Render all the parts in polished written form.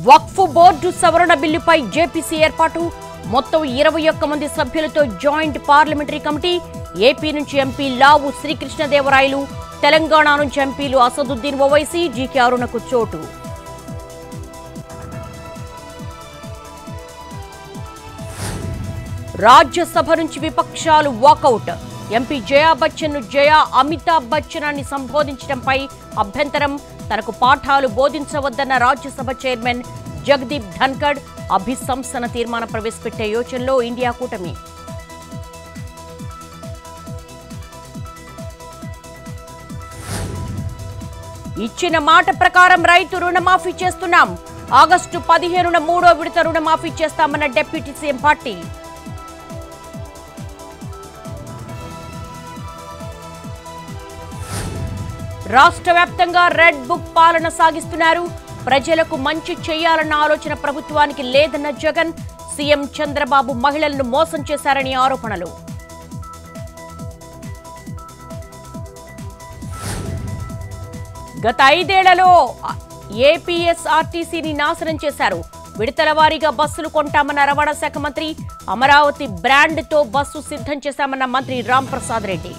వక్ఫ్ board సవరణ బిల్లుపై JPC ఏర్పాటు మొత్తం 21 మంది సభ్యులతో జాయింట్ పార్లమెంటరీ కమిటీ ఏపీ నుంచి ఎంపీ లావు శ్రీకృష్ణదేవరాయలు తెలంగాణ నుంచి ఎంపీలు అసదుద్దీన్ ఓవైసీ జీకే అరుణకు చోటు రాజ్యసభ నుంచి విపక్షాలు వాకౌట్ ఎంపీ జయా బచ్చన్ జయా అమితాబ్ బచ్చన్ అని సంబోధించడంపై అభ్యంతరం తనకు పాఠాలు బోధించవద్దన్న రాజ్యసభ చైర్మన్ జగదీప్ ధన్కడ్ అభిశంసన తీర్మానం ప్రవేశపెట్టే యోచనలో ఇండియా కూటమి ఇచ్చిన మాట ప్రకారం రైతు రుణమాఫీ చేస్తున్నాం ఆగస్టు 15న 3వ విడత రుణమాఫీ చేస్తామన్న డిప్యూటీ సీఎం పార్టీ రాష్ట్ర వ్యాప్తంగా రెడ్ బుక్ పాలన సాగిస్తున్నారు ప్రజలకు మంచి చేయాలన్న ఆలోచన ప్రభుత్వానికి లేదన్న జగన్ సీఎం చంద్రబాబు మహిళలను మోసం చేశారని ఆరోపణలు గత 5 ఏళ్లలో ఏపీఎస్ఆర్టీసీని నాశనం చేశారు విడతల వారీగా బస్సులు కొంటామన్న రవాణా శాఖ మంత్రి అమరావతి బ్రాండ్తో బస్సు సిద్ధం చేశామన్న మంత్రి రాంప్రసాద్ రెడ్డి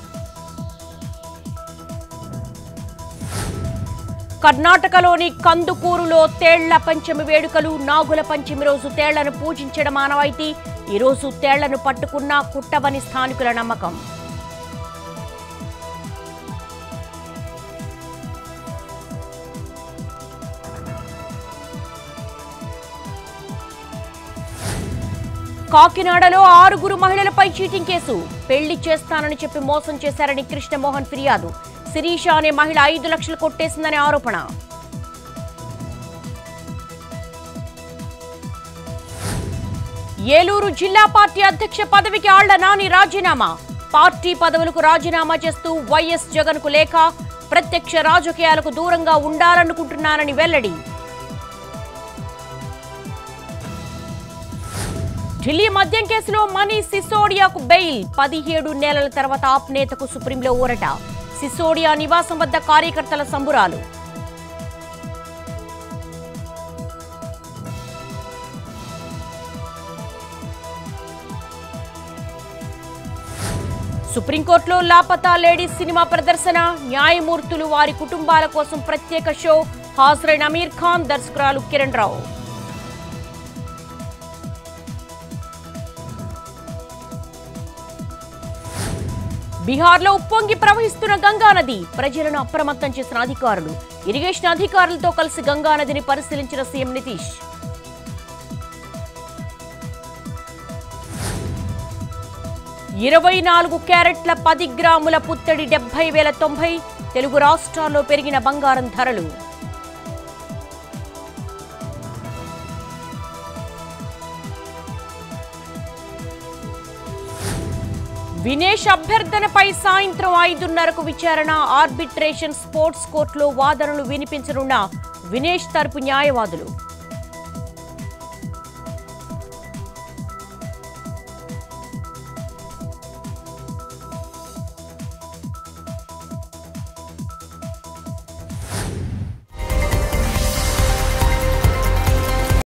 కర్ణాటకలోని కందుకూరులో తేళ్ల పంచమి వేడుకలు నాగుల పంచమి రోజు తేళ్లను పూజించడం ఆనవాయితీ ఈ రోజు తేళ్లను పట్టుకున్నా కుట్టవని స్థానికుల నమ్మకం కాకినాడలో 6 మహిళలపై చీటింగ్ కేసు పెళ్లి చేస్తానని చెప్పి మోసం చేశారని కృష్ణమోహన్ ఫిర్యాదు శిరీష అనే మహిళ 5 లక్షలు కొట్టేసిందనే ఆరోపణ ఏలూరు జిల్లా పార్టీ అధ్యక్ష పదవికి ఆళ్ల నాని రాజీనామా పార్టీ పదవులకు రాజీనామా చేస్తూ వైఎస్ జగన్ కు లేఖ ప్రత్యక్ష రాజకీయాలకు దూరంగా ఉండాలనుకుంటున్నానని వెల్లడి ఢిల్లీ మద్యం కేసులో మనీష్ సిసోడియాకు బెయిల్ 17 నెలల తర్వాత ఆప్ నేతకు సుప్రీంలో ఊరట సిసోడియా నివాసం వద్ద కార్యకర్తల సంబురాలు సుప్రీంకోర్టులో లాపతా లేడీస్ సినిమా ప్రదర్శన న్యాయమూర్తులు వారి కుటుంబాల కోసం ప్రత్యేక షో హాజరైన అమీర్ ఖాన్ దర్శకురాలు కిరణ్ రావు బీహార్లో ఉప్పొంగి ప్రవహిస్తున్న గంగానది ప్రజలను అప్రమత్తం చేసిన అధికారులు ఇరిగేషన్ అధికారులతో కలిసి గంగానదిని పరిశీలించిన సీఎం నితీష్ $24 క్యారెట్ల 10 గ్రాముల పుత్తడి 70,090 తెలుగు రాష్ట్రాల్లో పెరిగిన బంగారం ధరలు వినేష్ అభ్యర్థనపై సాయంత్రం 5:30కు విచారణ ఆర్బిట్రేషన్ స్పోర్ట్స్ కోర్టులో వాదనలు వినిపించనున్న వినేష్ తరపు న్యాయవాదులు